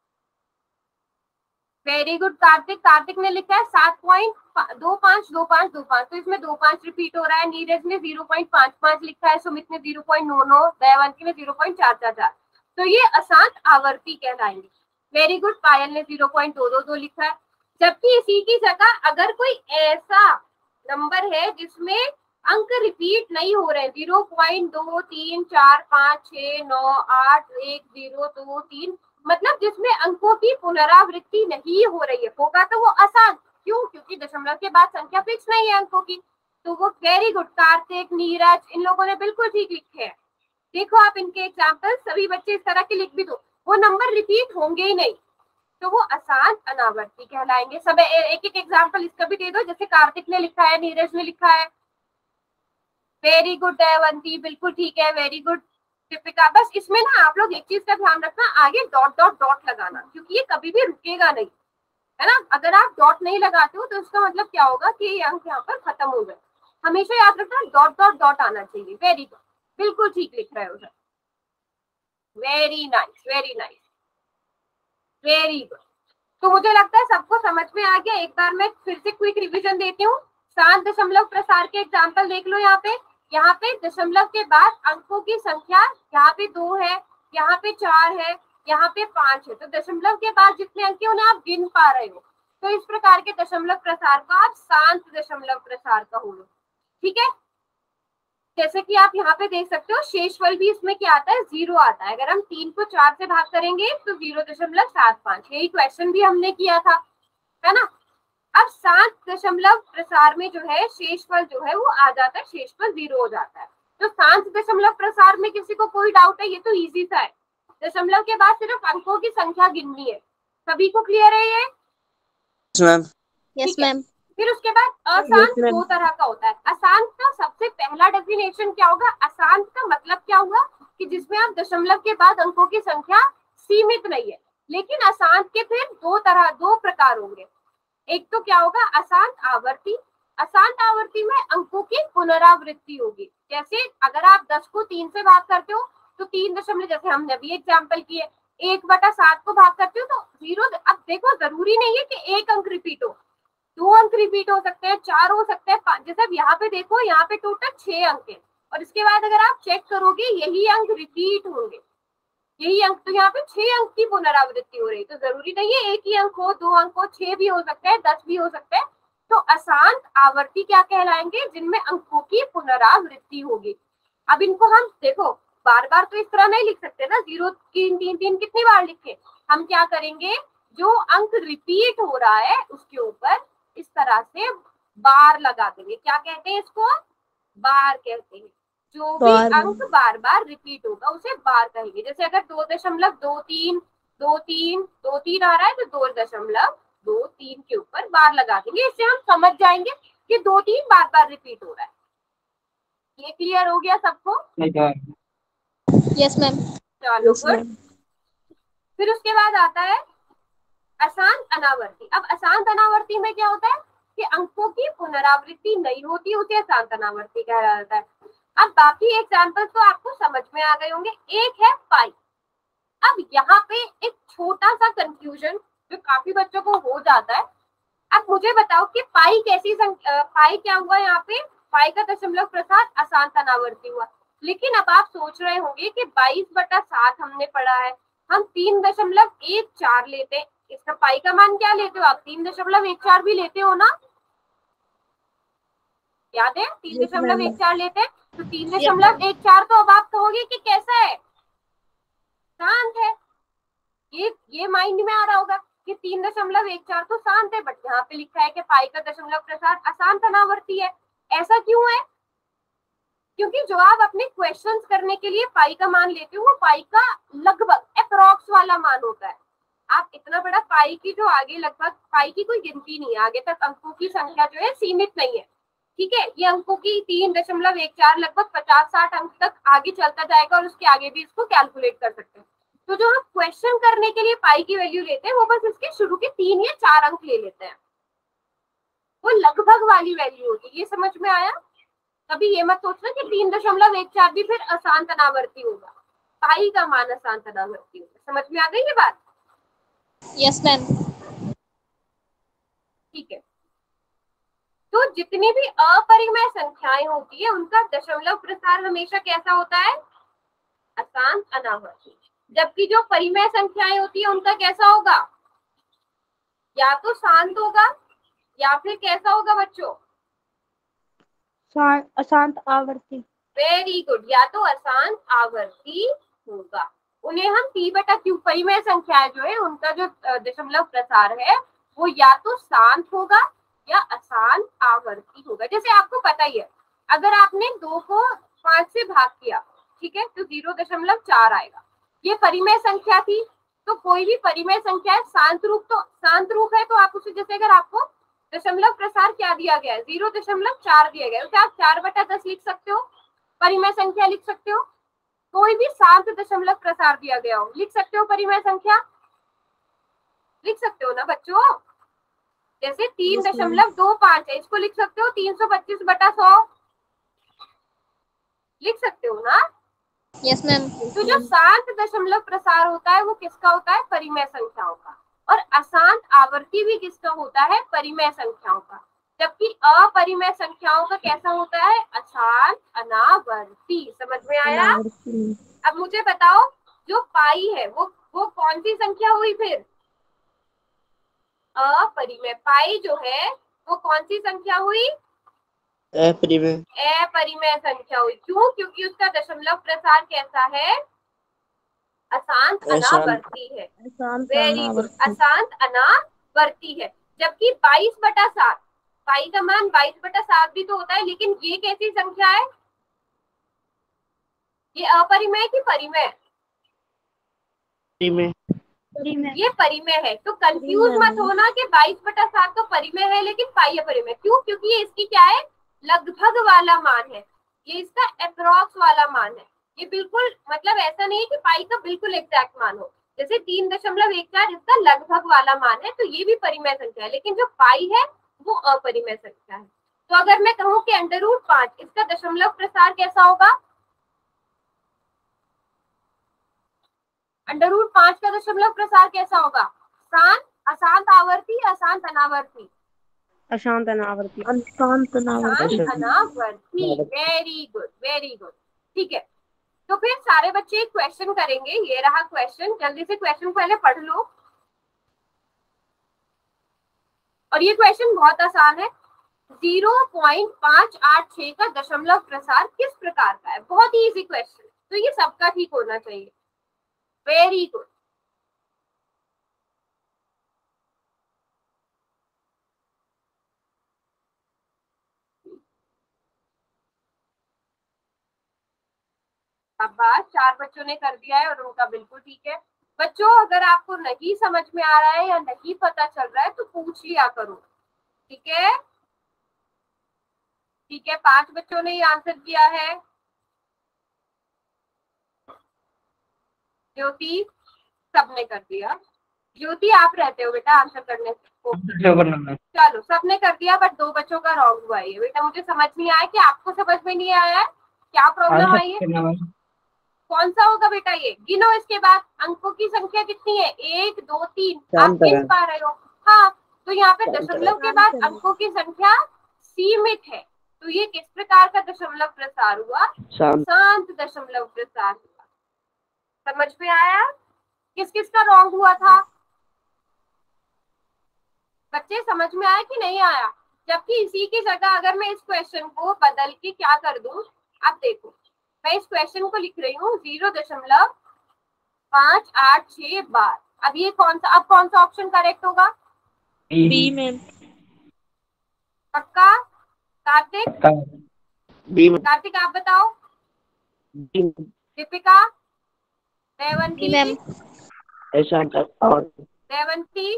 वेरी गुड कार्तिक, कार्तिक ने लिखा है सात पॉइंट दो पांच दो पांच दो पांच, तो इसमें दो पांच रिपीट हो रहा है। नीरज ने जीरो पॉइंट पांच पांच लिखा है, सुमित ने जीरो पॉइंट नौ नौ, दयावंती ने जीरो पॉइंट चार चार चार, तो ये अशांत आवर्ती कहलाएंगे। वेरी गुड, पायल ने जीरो पॉइंट दो दो दो लिखा है। जबकि इसी की जगह अगर कोई ऐसा नंबर है जिसमें अंक रिपीट नहीं हो रहे, जीरो पॉइंट दो तीन चार पांच छह नौ आठ एक जीरो दो तीन, मतलब जिसमें अंकों की पुनरावृत्ति नहीं हो रही है, होगा तो वो अशांत। क्यों? क्योंकि दशमलव के बाद संख्या फिक्स नहीं है अंकों की। तो वो वेरी गुड कार्तिक, नीरज, इन लोगों ने बिल्कुल ठीक लिखे हैं। देखो आप इनके एग्जाम्पल, सभी बच्चे इस तरह के लिख भी दो, वो नंबर रिपीट होंगे ही नहीं, तो वो अशांत अनावर्ती कहलाएंगे। सब एक एक एग्जाम्पल इसका भी दे दो। जैसे कार्तिक ने लिखा है, नीरज ने लिखा है। वेरी गुड दयावंती, बिल्कुल ठीक है। Very good Deepika. बस इसमें ना आप लोग एक चीज का ध्यान रखना, आगे डॉट डॉट डॉट लगाना, क्योंकि ये कभी भी रुकेगा नहीं, है ना। अगर आप डॉट नहीं लगाते हो तो इसका मतलब क्या होगा कि ये अंक यहाँ पर खत्म हो गए। हमेशा याद रखना डॉट डॉट डॉट आना चाहिए। वेरी गुड, बिल्कुल ठीक लिख रहे हो sir. Very nice very nice very good. तो मुझे लगता है सबको समझ में आ गया। एक बार मैं फिर से क्विक रिवीजन देती हूँ। शांत दशमलव प्रसार के एग्जाम्पल देख लो। यहाँ पे यहाँ पे दशमलव के बाद अंकों की संख्या यहाँ पे दो है, यहाँ पे चार है, यहाँ पे पांच है, तो दशमलव के बाद जितने अंक है उन्हें आप गिन पा रहे हो। तो इस प्रकार के दशमलव प्रसार को आप शांत दशमलव प्रसार कहोगे। ठीक है, जैसे कि आप यहाँ पे देख सकते हो शेषफल भी इसमें क्या आता है, जीरो आता है। अगर हम तीन को चार से भाग करेंगे तो जीरो दशमलव सात पांच, यही क्वेश्चन भी हमने किया था, है ना। अब सात दशमलव प्रसार में जो है शेषफल जो है वो आ जाता है, शेषफल जीरो हो जाता है। तो सात दशमलव प्रसार में किसी को कोई डाउट है? ये तो इजी सा है, दशमलव के बाद सिर्फ अंकों की संख्या गिननी है। सभी को क्लियर है ये? Yes ma'am. फिर उसके बाद अशांत दो तरह का होता है। अशांत का सबसे पहला डेफिनेशन क्या होगा? अशांत का मतलब क्या हुआ कि जिसमें आप दशमलव के बाद अंकों की संख्या सीमित नहीं है। लेकिन अशांत के फिर दो तरह दो प्रकार होंगे। एक तो क्या होगा, अशांत आवर्ती। अशांत आवर्ती में अंकों की पुनरावृत्ति होगी। जैसे अगर आप दस को तीन से भाग करते हो तो तीन दशमलव, जैसे हमने अभी एग्जाम्पल किए, एक बटा सात को भाग करते हो तो जीरो। अब देखो जरूरी नहीं है कि एक अंक रिपीट हो, दो अंक रिपीट हो सकते हैं, चार हो सकते हैं, पांच। जैसे अब यहाँ पे देखो, यहाँ पे टोटल छह अंक है और इसके बाद अगर आप चेक करोगे यही अंक रिपीट होंगे, यही अंक। तो यहाँ पे छह अंक की पुनरावृत्ति हो रही है, तो जरूरी नहीं है एक ही अंक हो, दो अंक हो, छह भी हो सकते हैं, दस भी हो सकते हैं। तो अशांत आवर्ती क्या कहलाएंगे? जिनमें अंकों की पुनरावृत्ति होगी। अब इनको हम देखो बार बार तो इस तरह नहीं लिख सकते ना, जीरो तीन तीन तीन कितनी बार लिखे। हम क्या करेंगे, जो अंक रिपीट हो रहा है उसके ऊपर इस तरह से बार लगा देंगे। क्या कहते हैं इसको? बार कहते हैं। जो भी अंक बार बार रिपीट होगा उसे बार कहेंगे। जैसे अगर दो दशमलव दो तीन दो तीन दो तीन आ रहा है तो दो दशमलव दो तीन के ऊपर बार लगा देंगे। इससे हम समझ जाएंगे कि दो तीन बार बार रिपीट हो रहा है। ये क्लियर हो गया सबको? Yes ma'am. चलो गुड। फिर उसके बाद आता है अशांत अनावर्ती। अब अशांत अनावर्ती में क्या होता है कि अंकों की पुनरावृत्ति नहीं होती, उसे अशांत अनावर्ती कहा जाता है। अब बाकी एग्जाम्पल तो आपको समझ में आ गए होंगे। एक है पाई। अब यहाँ पे एक छोटा सा कंफ्यूजन जो काफी बच्चों को हो जाता है। अब मुझे बताओ कि पाई कैसी संख्या, पाई क्या हुआ यहाँ पे? पाई का दशमलव प्रसार अशांत अनावर्ती हुआ। लेकिन अब आप सोच रहे होंगे कि बाईस बटा सात हमने पढ़ा है, हम तीन दशमलव एक चार लेते हैं, इसका पाई का मान क्या लेते हो आप? तीन दशमलव एक चार भी लेते हो ना, याद है? तीन दशमलव एक चार लेते हैं। तो तीन दशमलव एक चार तो अब आप कहोगे कि कैसा है, शांत है। ये ये माइंड में आ रहा होगा कि तीन दशमलव एक चार तो शांत है, बट यहाँ पे लिखा है कि पाई का दशमलव प्रसार अशांत अनावर्ती है। ऐसा क्यों है? क्योंकि जो आप अपने क्वेश्चंस करने के लिए पाई का मान लेते हो वो पाई का लगभग अप्रॉक्स वाला मान होता है। आप इतना बड़ा पाई की जो आगे लगभग पाई की कोई गिनती नहीं है, आगे तक अंकों की संख्या जो है सीमित नहीं है। ठीक है, ये अंकों की तीन दशमलव एक चार लगभग पचास साठ अंक तक आगे चलता जाएगा और उसके आगे भी इसको कैलकुलेट कर सकते हैं। तो जो हम क्वेश्चन करने के लिए पाई की वैल्यू लेते हैं वो बस इसके शुरू के तीन या चार अंक ले लेते हैं, वो लगभग वाली वैल्यू होती है। ये समझ में आया? कभी ये मत सोचना कि तीन दशमलव एक चार भी फिर अशांत अनावर्ती होगा, पाई का मान अशांत अनावर्ती होगा। समझ में आ गई ये बात? Yes ma'am. ठीक है, तो जितनी भी अपरिमेय संख्याएं होती है उनका दशमलव प्रसार हमेशा कैसा होता है? अशांत अनावर्ती। जबकि जो परिमेय संख्याएं होती है उनका कैसा होगा? या तो शांत होगा या फिर कैसा होगा बच्चों? अशांत आवर्ती। वेरी गुड, या तो अशांत आवर्ती होगा। उन्हें हम पी बटा क्यू, परिमेय संख्याएं जो है उनका जो दशमलव प्रसार है वो या तो शांत होगा या अशांत आवर्ती होगा। जैसे आपको पता ही है, अगर आपने दो को पांच से भाग किया, ठीक है, तो जीरो दशमलव चार आएगा। ये परिमेय संख्या थी, तो कोई भी परिमेय संख्या है शांत रूप, तो शांत रूप है तो आप उसे, जैसे अगर आपको दशमलव प्रसार क्या दिया गया है, जीरो दशमलव चार दिया गया है, उसे आप चार बटा दस लिख सकते हो, परिमेय संख्या लिख सकते हो। कोई भी शांत दशमलव प्रसार दिया गया हो लिख सकते हो, परिमेय संख्या लिख सकते हो ना बच्चों? जैसे तीन दशमलव दो पांच है, इसको लिख सकते हो तीन सौ पच्चीस बटा सौ, लिख सकते हो ना? Yes ma'am. तो जो शांत दशमलव प्रसार होता है वो किसका होता है? परिमेय संख्याओं का। और अशांत आवर्ती भी किसका होता है? परिमेय संख्याओं का। जबकि अपरिमेय संख्याओं का कैसा होता है? अशांत अनावर्ती। समझ में आया? अब मुझे बताओ, जो पाई है वो वो कौन सी संख्या हुई? फिर अपरिमेय। पाई जो है वो कौन सी संख्या हुई? अपरिमेय अपरिमेय संख्या हुई। क्यों? क्योंकि उसका दशमलव प्रसार कैसा है? अशांत अनावर्ती है। वेरी गुड, अशांत अनावर्ती है। जबकि बाईस बटा सात, पाई का मान बाईस बटा सात भी तो होता है, लेकिन ये कैसी संख्या है? ये अपरिमेय की परिमेय? परिमेय ये परिमेय है। तो कंफ्यूज मत होना कि बाईस बटा सात तो परिमेय है लेकिन पाई अपरिमेय। क्यों? क्योंकि ये इसकी क्या है? लगभग वाला मान है, ये इसका अप्रॉक्स वाला मान है। ये बिल्कुल मतलब ऐसा नहीं है कि पाई का बिल्कुल एग्जैक्ट मान हो। जैसे तीन दशमलव एक चार इसका लगभग वाला मान है, तो ये भी परिमेय संख्या है, लेकिन जो पाई है वो अपरिमेय संख्या है। तो अगर मैं कहूँ कि अंडर रूट पांच, इसका दशमलव प्रसार कैसा होगा? अंडर रूट पांच का दशमलव प्रसार कैसा होगा? शांत, अशांत आवर्ती, अशांत अनावर्ती? अशांत अनावर्ती। अशांत अशांत अनावर्ती। Very good, very good. ठीक है, तो फिर सारे बच्चे एक क्वेश्चन करेंगे। ये रहा क्वेश्चन, जल्दी से क्वेश्चन पहले पढ़ लो। और ये क्वेश्चन बहुत आसान है। जीरो पॉइंट पांच आठ छह का दशमलव प्रसार किस प्रकार का है? बहुत ही इजी क्वेश्चन, तो ये सबका ठीक होना चाहिए। Very good. अब बात चार बच्चों ने कर दिया है और उनका बिल्कुल ठीक है। बच्चों, अगर आपको नहीं समझ में आ रहा है या नहीं पता चल रहा है तो पूछ लिया करो, ठीक है? ठीक है, पांच बच्चों ने ये आंसर किया है। ज्योति, सबने कर दिया। ज्योति, आप रहते हो बेटा आंसर करने को। चलो, सबने कर दिया, बट दो बच्चों का रॉन्ग हुआ है। बेटा मुझे समझ नहीं आया कि आपको समझ में नहीं आया है, क्या प्रॉब्लम आई है? कौन सा होगा बेटा? ये गिनो, इसके बाद अंकों की संख्या कितनी है? एक, दो, तीन। आप गिन पा रहे हो? हाँ, तो यहाँ पे दशमलव के बाद अंकों की संख्या सीमित है, तो ये किस प्रकार का दशमलव प्रसार हुआ? शांत दशमलव प्रसार हुआ। समझ में आया? किस किस का रॉन्ग हुआ था बच्चे? समझ में आया कि नहीं आया? जबकि इसी की जगह अगर मैं इस क्वेश्चन को बदल के क्या कर दूं, अब देखो, मैं इस क्वेश्चन को लिख रही हूँ जीरो दशमलव पांच आठ छह बार। अब ये कौन सा, अब कौन सा ऑप्शन करेक्ट होगा? B ma'am. पक्का? कार्तिक, बी कार्तिक आप बताओ। दीपिका, रेवंती, रेवंती,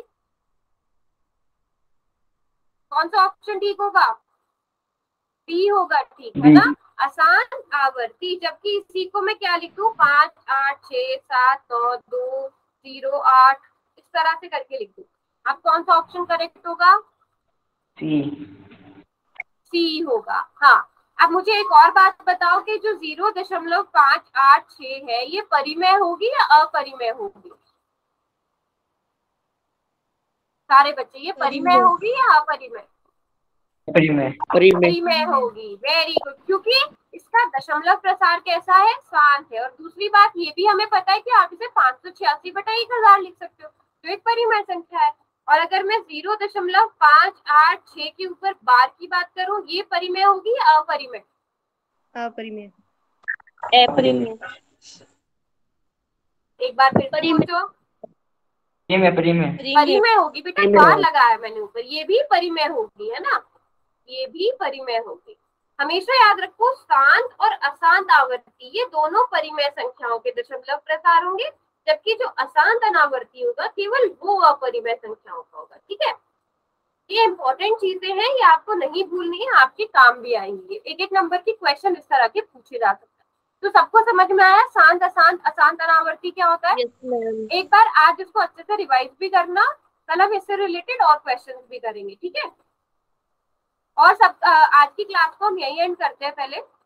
कौन सा ऑप्शन ठीक होगा? बी होगा, ठीक है ना? आसान आवर्ती। जबकि इसी को मैं क्या लिखूं? पांच आठ छह सात नौ दो जीरो आठ, इस तरह से करके लिख दूं। अब कौन सा ऑप्शन करेक्ट होगा? सी सी होगा। हाँ, अब मुझे एक और बात बताओ कि जो जीरो दशमलव पांच आठ छह है, ये परिमेय होगी या अपरिमेय होगी? सारे बच्चे, ये परिमेय होगी या अपरिमेय? परिमेय परिमेय होगी। वेरी गुड, क्योंकि इसका दशमलव प्रसार कैसा है? शांत है। और दूसरी बात ये भी हमें पता है कि आप इसे पांच सौ छियासी बटा एक हजार लिख सकते हो, जो एक परिमेय संख्या है। और अगर मैं जीरो दशमलव पांच आठ छह के ऊपर बार की बात करूं, ये परिमेय होगी या अपरिमेय? अपरिमेय। अपरिमेय। एक बार फिर से पूछो। परिमेय परिमेय परिमेय होगी बेटा, बार लगाया मैंने ऊपर, ये भी परिमेय होगी, है ना? ये भी परिमेय होगी। हमेशा याद रखो, शांत और अशांत आवर्ती ये दोनों परिमेय संख्याओं के दशमलव प्रसार होंगे, जबकि जो अशांत अनावर्ती होगा केवल वो अपरिमेय संख्याओं का होगा। ठीक है, ये इंपॉर्टेंट चीजें हैं, ये आपको नहीं भूलनी है, आपके काम भी आएंगे। एक एक नंबर की क्वेश्चन इस तरह के पूछे जा सकते हैं। तो सबको समझ में आया शांत अशांत अशांत अनावर्ती क्या होता है? yes, एक बार आज इसको अच्छे से रिवाइज भी करना, कल हम इससे रिलेटेड और क्वेश्चंस भी करेंगे। ठीक है, और सब आज की क्लास को हम यही एंड करते हैं। पहले